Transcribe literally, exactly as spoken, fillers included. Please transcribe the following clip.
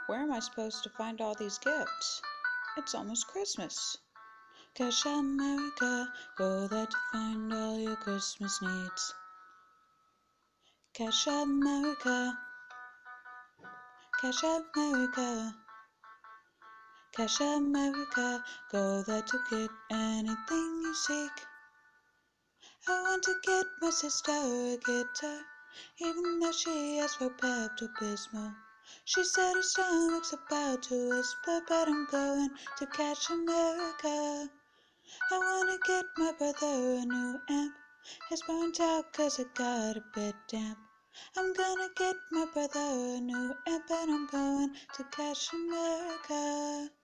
Where am I supposed to find all these gifts? It's almost Christmas. Cash America, go there to find all your Christmas needs. Cash America, Cash America, Cash America, go there to get anything you seek. I want to get my sister a guitar, even though she asked for Pepto-Bismol. She said her stomach's about to whisper, but I'm going to Cash America. I wanna get my brother a new amp. It's burnt out 'cause it got a bit damp. I'm gonna get my brother a new amp, and I'm going to Cash America.